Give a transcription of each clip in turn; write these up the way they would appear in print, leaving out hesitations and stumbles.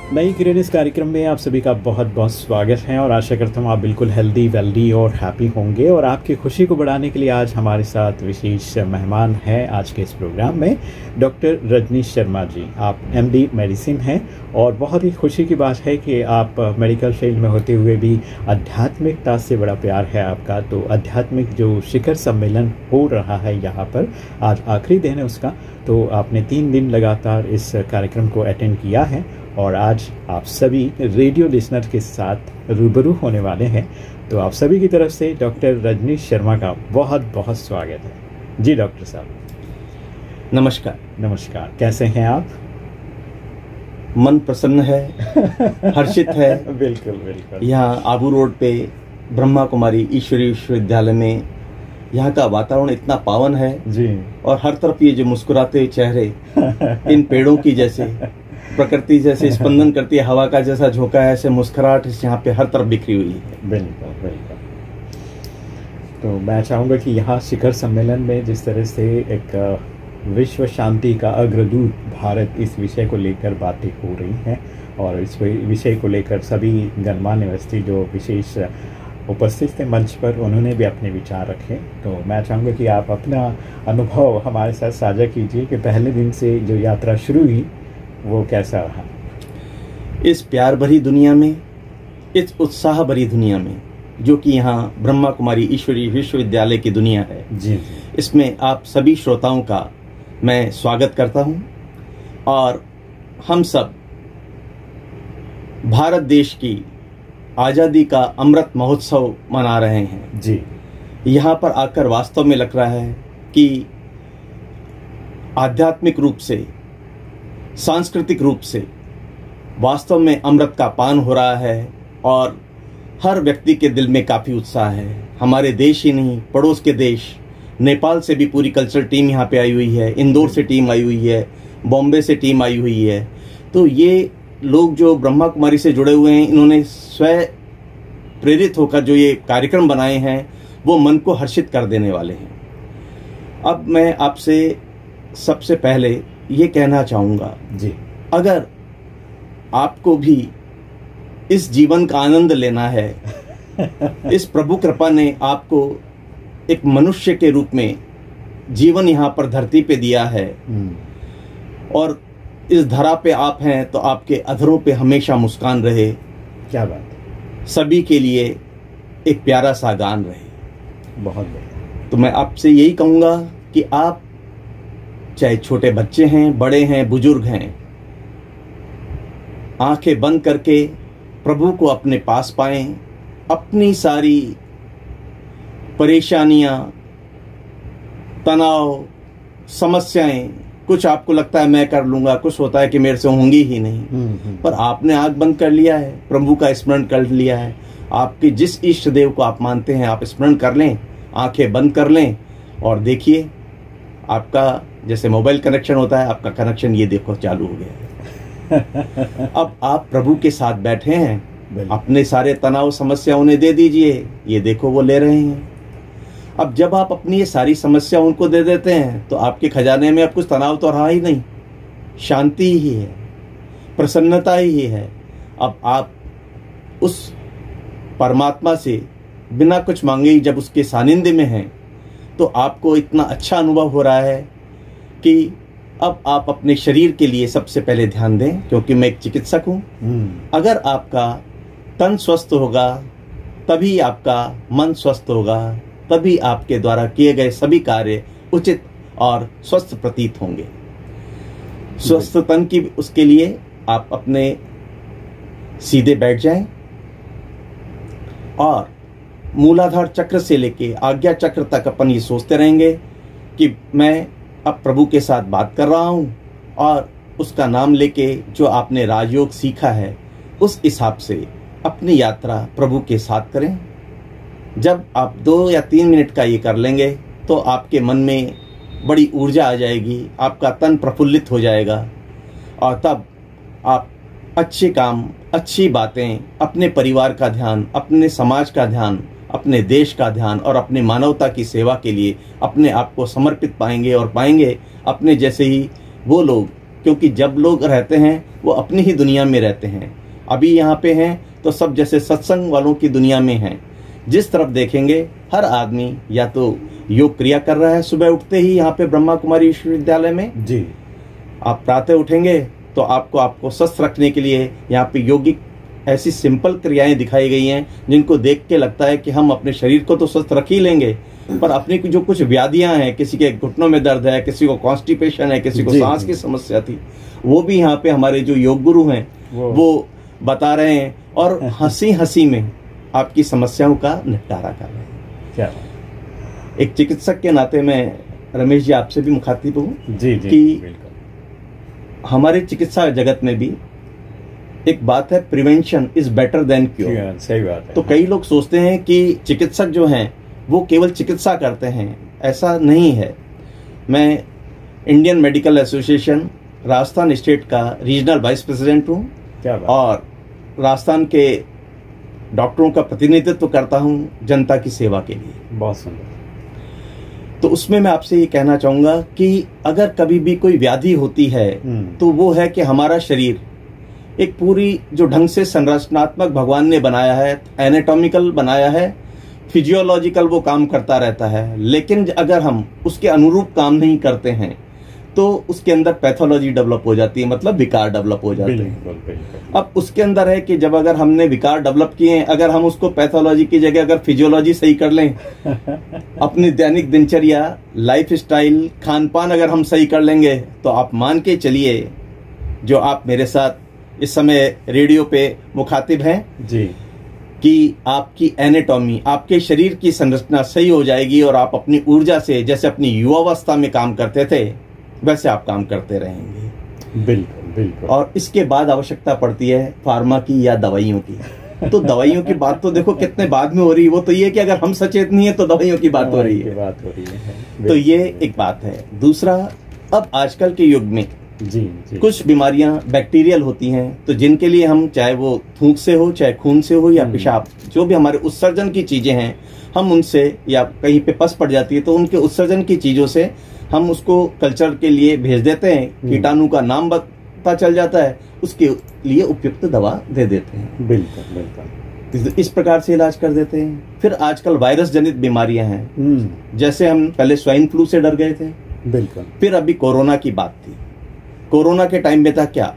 नई किरण इस कार्यक्रम में आप सभी का बहुत बहुत स्वागत है और आशा करता हूँ आप बिल्कुल हेल्दी वेल्दी और हैप्पी होंगे। और आपकी खुशी को बढ़ाने के लिए आज हमारे साथ विशेष मेहमान हैं आज के इस प्रोग्राम में डॉक्टर रजनीश शर्मा जी। आप एमडी मेडिसिन हैं और बहुत ही खुशी की बात है कि आप मेडिकल फील्ड में होते हुए भी आध्यात्मिकता से बड़ा प्यार है आपका। तो आध्यात्मिक जो शिखर सम्मेलन हो रहा है यहाँ पर, आज आखिरी दिन है उसका, तो आपने 3 दिन लगातार इस कार्यक्रम को अटेंड किया है और आज आप सभी रेडियो लिसनर के साथ रूबरू होने वाले हैं। तो आप सभी की तरफ से डॉक्टर रजनीश शर्मा का बहुत बहुत स्वागत है। जी डॉक्टर साहब नमस्कार। नमस्कार, कैसे हैं आप? मन प्रसन्न है, हर्षित है। बिल्कुल बिल्कुल। यहाँ आबू रोड पे ब्रह्मा कुमारी ईश्वरीय विश्वविद्यालय में यहाँ का वातावरण इतना पावन है जी, और हर तरफ ये जो मुस्कुराते चेहरे इन पेड़ों की जैसे प्रकृति जैसे स्पंदन करती है, हवा का जैसा झोंका है, ऐसे मुस्कुराहट यहाँ पे हर तरफ बिखरी हुई है। बिल्कुल बिल्कुल। तो मैं चाहूँगा कि यहाँ शिखर सम्मेलन में जिस तरह से एक विश्व शांति का अग्रदूत भारत, इस विषय को लेकर बातें हो रही हैं और इस विषय को लेकर सभी गणमान्य व्यक्ति जो विशेष उपस्थित थे मंच पर, उन्होंने भी अपने विचार रखे। तो मैं चाहूँगा कि आप अपना अनुभव हमारे साथ साझा कीजिए कि पहले दिन से जो यात्रा शुरू हुई वो कैसा रहा। इस प्यार भरी दुनिया में, इस उत्साह भरी दुनिया में, जो कि यहाँ ब्रह्मा कुमारी ईश्वरीय विश्वविद्यालय की दुनिया है जी, इसमें आप सभी श्रोताओं का मैं स्वागत करता हूँ। और हम सब भारत देश की आज़ादी का अमृत महोत्सव मना रहे हैं जी। यहाँ पर आकर वास्तव में लग रहा है कि आध्यात्मिक रूप से, सांस्कृतिक रूप से वास्तव में अमृत का पान हो रहा है और हर व्यक्ति के दिल में काफ़ी उत्साह है। हमारे देश ही नहीं, पड़ोस के देश नेपाल से भी पूरी कल्चरल टीम यहाँ पे आई हुई है, इंदौर से टीम आई हुई है, बॉम्बे से टीम आई हुई है। तो ये लोग जो ब्रह्मा कुमारी से जुड़े हुए हैं, इन्होंने स्वयं प्रेरित होकर जो ये कार्यक्रम बनाए हैं वो मन को हर्षित कर देने वाले हैं। अब मैं आपसे सबसे पहले ये कहना चाहूँगा जी, अगर आपको भी इस जीवन का आनंद लेना है, इस प्रभु कृपा ने आपको एक मनुष्य के रूप में जीवन यहाँ पर धरती पे दिया है और इस धरा पे आप हैं, तो आपके अधरों पे हमेशा मुस्कान रहे। क्या बात है। सभी के लिए एक प्यारा सा गान रहे। बहुत बढ़िया। तो मैं आपसे यही कहूँगा कि आप चाहे छोटे बच्चे हैं, बड़े हैं, बुजुर्ग हैं, आंखें बंद करके प्रभु को अपने पास पाएं। अपनी सारी परेशानियां, तनाव, समस्याएं, कुछ आपको लगता है मैं कर लूंगा, कुछ होता है कि मेरे से होंगी ही नहीं, पर आपने आंख बंद कर लिया है, प्रभु का स्मरण कर लिया है। आपके जिस इष्ट देव को आप मानते हैं आप स्मरण कर लें, आंखें बंद कर लें और देखिए आपका जैसे मोबाइल कनेक्शन होता है, आपका कनेक्शन ये देखो चालू हो गया है। अब आप प्रभु के साथ बैठे हैं, अपने सारे तनाव समस्या उन्हें दे दीजिए, ये देखो वो ले रहे हैं। अब जब आप अपनी ये सारी समस्या उनको दे देते हैं तो आपके खजाने में अब कुछ तनाव तो रहा ही नहीं, शांति ही है, प्रसन्नता ही है। अब आप उस परमात्मा से बिना कुछ मांगे ही जब उसके सानिध्य में हैं तो आपको इतना अच्छा अनुभव हो रहा है कि अब आप अपने शरीर के लिए सबसे पहले ध्यान दें, क्योंकि मैं एक चिकित्सक हूँ। अगर आपका तन स्वस्थ होगा तभी आपका मन स्वस्थ होगा, तभी आपके द्वारा किए गए सभी कार्य उचित और स्वस्थ प्रतीत होंगे। स्वस्थ तन की उसके लिए आप अपने सीधे बैठ जाएं और मूलाधार चक्र से लेके आज्ञा चक्र तक अपन ये सोचते रहेंगे कि मैं अब प्रभु के साथ बात कर रहा हूँ और उसका नाम लेके जो आपने राजयोग सीखा है उस हिसाब से अपनी यात्रा प्रभु के साथ करें। जब आप 2 या 3 मिनट का ये कर लेंगे तो आपके मन में बड़ी ऊर्जा आ जाएगी, आपका तन प्रफुल्लित हो जाएगा और तब आप अच्छे काम, अच्छी बातें, अपने परिवार का ध्यान, अपने समाज का ध्यान, अपने देश का ध्यान और अपने मानवता की सेवा के लिए अपने आप को समर्पित पाएंगे और पाएंगे अपने जैसे ही वो लोग क्योंकि जब लोग रहते हैं वो अपनी ही दुनिया में रहते हैं। अभी यहाँ पे हैं तो सब जैसे सत्संग वालों की दुनिया में हैं। जिस तरफ देखेंगे हर आदमी या तो योग क्रिया कर रहा है, सुबह उठते ही यहाँ पे ब्रह्मा कुमारी विश्वविद्यालय में जी आप प्रातः उठेंगे तो आपको स्वस्थ रखने के लिए यहाँ पे योगिक ऐसी सिंपल क्रियाएं दिखाई गई हैं जिनको देख के लगता है कि हम अपने शरीर को तो स्वस्थ रख ही लेंगे, पर अपनी जो कुछ व्याधियां हैं, किसी के घुटनों में दर्द है, किसी को कॉन्स्टिपेशन है, किसी को सांस की समस्या थी, वो भी यहाँ पे हमारे जो योग गुरु हैं वो बता रहे हैं और हंसी हंसी में आपकी समस्याओं का निपटारा कर रहे हैं। क्या एक चिकित्सक के नाते मैं रमेश जी आपसे भी मुखातिब हूँ जी कि हमारे चिकित्सा जगत में भी एक बात है, prevention is better than cure. सही बात है। तो कई लोग सोचते हैं कि चिकित्सक जो हैं वो केवल चिकित्सा करते हैं, ऐसा नहीं है। मैं Indian medical association Rajasthan state का रीजनल वाइस प्रेसिडेंट हूँ और राजस्थान के डॉक्टरों का प्रतिनिधित्व करता हूँ जनता की सेवा के लिए। बहुत सुंदर। तो उसमें मैं आपसे ये कहना चाहूंगा कि अगर कभी भी कोई व्याधि होती है तो वो है कि हमारा शरीर एक पूरी जो ढंग से संरचनात्मक भगवान ने बनाया है, एनाटॉमिकल बनाया है, फिजियोलॉजिकल वो काम करता रहता है, लेकिन अगर हम उसके अनुरूप काम नहीं करते हैं तो उसके अंदर पैथोलॉजी डेवलप हो जाती है, मतलब विकार डेवलप हो जाते हैं। अब उसके अंदर है कि जब अगर हमने विकार डेवलप किए हैं, अगर हम उसको पैथोलॉजी की जगह अगर फिजियोलॉजी सही कर लें, अपनी दैनिक दिनचर्या, लाइफ स्टाइल, खान पान अगर हम सही कर लेंगे, तो आप मान के चलिए जो आप मेरे साथ इस समय रेडियो पे मुखातिब हैं जी, कि आपकी एनाटॉमी, आपके शरीर की संरचना सही हो जाएगी और आप अपनी ऊर्जा से जैसे अपनी युवावस्था में काम करते थे वैसे आप काम करते रहेंगे। बिल्कुल बिल्कुल। और इसके बाद आवश्यकता पड़ती है फार्मा की या दवाइयों की। तो दवाइयों की बात तो देखो कितने बाद में हो रही है, वो तो ये कि अगर हम सचेत नहीं है तो दवाइयों की बात हो रही है। तो ये एक बात है। दूसरा, अब आजकल के युग में जी। कुछ बीमारियां बैक्टीरियल होती हैं, तो जिनके लिए हम चाहे वो थूक से हो, चाहे खून से हो या पेशाब, जो भी हमारे उत्सर्जन की चीजें हैं, हम उनसे या कहीं पे पस पड़ जाती है तो उनके उत्सर्जन की चीजों से हम उसको कल्चर के लिए भेज देते हैं, कीटाणु का नाम पता चल जाता है, उसके लिए उपयुक्त दवा दे देते हैं। बिल्कुल बिल्कुल। इस प्रकार से इलाज कर देते हैं। फिर आजकल वायरस जनित बीमारियां हैं, जैसे हम पहले स्वाइन फ्लू से डर गए थे, बिल्कुल। फिर अभी कोरोना की बात थी। कोरोना के टाइम में था क्या,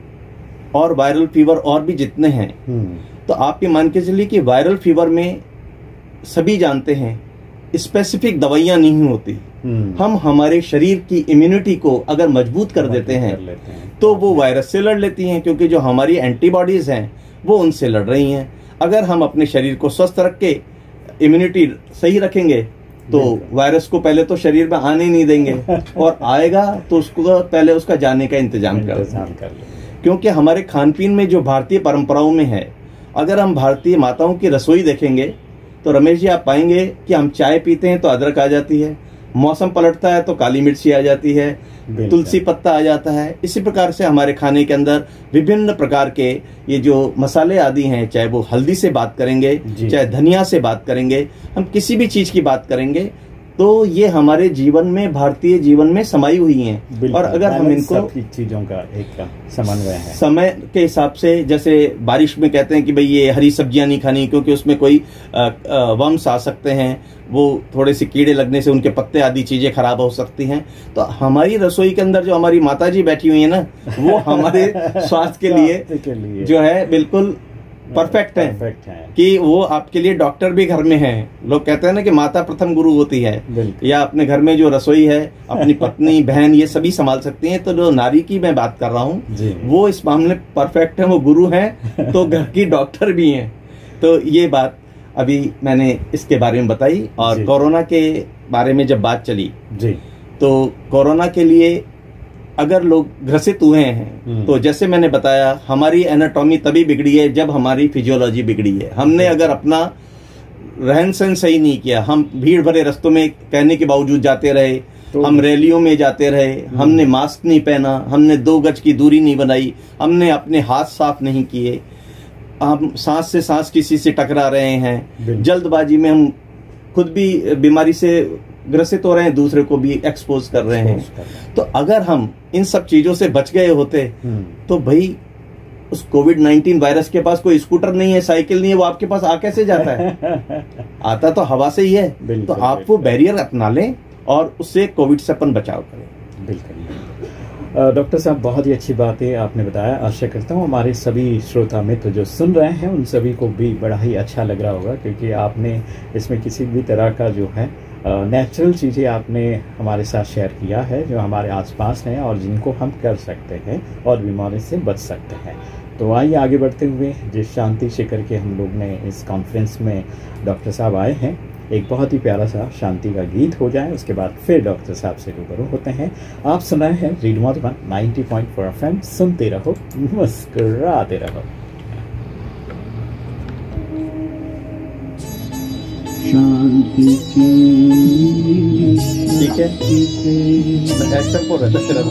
और वायरल फीवर और भी जितने हैं, तो आप ये मान के चलिए कि वायरल फीवर में सभी जानते हैं स्पेसिफिक दवाइयां नहीं होती। हम हमारे शरीर की इम्यूनिटी को अगर मजबूत कर देते हैं तो वो वायरस से लड़ लेती हैं, क्योंकि जो हमारी एंटीबॉडीज हैं वो उनसे लड़ रही हैं। अगर हम अपने शरीर को स्वस्थ रख के इम्यूनिटी सही रखेंगे तो वायरस को पहले तो शरीर में आने नहीं देंगे, और आएगा तो उसको पहले उसका जाने का इंतजाम कर क्योंकि हमारे खान पीन में जो भारतीय परंपराओं में है, अगर हम भारतीय माताओं की रसोई देखेंगे तो रमेश जी आप पाएंगे कि हम चाय पीते हैं तो अदरक आ जाती है, मौसम पलटता है तो काली मिर्ची आ जाती है, तुलसी पत्ता आ जाता है। इसी प्रकार से हमारे खाने के अंदर विभिन्न प्रकार के ये जो मसाले आदि हैं, चाहे वो हल्दी से बात करेंगे, चाहे धनिया से बात करेंगे, हम किसी भी चीज की बात करेंगे, तो ये हमारे जीवन में, भारतीय जीवन में समाई हुई हैं। और अगर हम इनको चीजों का एक समन्वय है, समय के हिसाब से, जैसे बारिश में कहते हैं कि भाई ये हरी सब्जियां नहीं खानी क्योंकि उसमें कोई वर्म्स आ सकते हैं, वो थोड़े से कीड़े लगने से उनके पत्ते आदि चीजें खराब हो सकती हैं। तो हमारी रसोई के अंदर जो हमारी माताजी बैठी हुई है ना, वो हमारे स्वास्थ्य के लिए जो है बिल्कुल परफेक्ट है कि वो आपके लिए डॉक्टर भी घर में है। लोग कहते हैं ना कि माता प्रथम गुरु होती है, या अपने घर में जो रसोई है अपनी पत्नी, बहन, ये सभी संभाल सकती हैं। तो जो नारी की मैं बात कर रहा हूँ वो इस मामले परफेक्ट है, वो गुरु हैं तो घर की डॉक्टर भी हैं। तो ये बात अभी मैंने इसके बारे में बताई। और कोरोना के बारे में जब बात चली तो कोरोना के लिए अगर लोग ग्रसित हुए हैं तो जैसे मैंने बताया, हमारी एनाटॉमी तभी बिगड़ी है जब हमारी फिजियोलॉजी बिगड़ी है। हमने अगर अपना रहन सहन सही नहीं किया, हम भीड़ भरे रास्तों में कहने के बावजूद जाते रहे, हम रैलियों में जाते रहे, हमने मास्क नहीं पहना, हमने 2 गज की दूरी नहीं बनाई, हमने अपने हाथ साफ नहीं किए, हम सांस से सांस किसी से टकरा रहे हैं, जल्दबाजी में हम खुद भी बीमारी से ग्रसित हो रहे हैं, दूसरे को भी एक्सपोज कर रहे हैं। तो अगर हम इन सब चीजों से बच गए होते तो भाई उस कोविड-19 वायरस के पास कोई स्कूटर नहीं है, साइकिल नहीं है, वो आपके पास आ कैसे जाता है? आता तो हवा से ही है। तो आप वो बैरियर अपना लें और उससे कोविड से अपन बचाव करें। बिल्कुल डॉक्टर साहब, बहुत ही अच्छी बातें आपने बताया। आशा करता हूँ हमारे सभी श्रोता मित्र जो सुन रहे हैं उन सभी को भी बड़ा ही अच्छा लग रहा होगा, क्योंकि आपने इसमें किसी भी तरह का जो है नेचुरल चीज़ें आपने हमारे साथ शेयर किया है जो हमारे आसपास हैं और जिनको हम कर सकते हैं और बीमारी से बच सकते हैं। तो आइए आगे बढ़ते हुए, जिस शांति शिखर के हम लोग ने इस कॉन्फ्रेंस में डॉक्टर साहब आए हैं, एक बहुत ही प्यारा सा शांति का गीत हो जाए, उसके बाद फिर डॉक्टर साहब से रूबरू होते हैं। आप सुन रहे हैं रेडियो मधुबन 90.4 FM, सुनते रहो मुस्कुराते रहो। शांति की ठीक है, एक्शन को रहता तेरा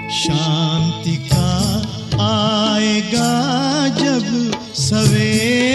शांति का आएगा जब सवेरा,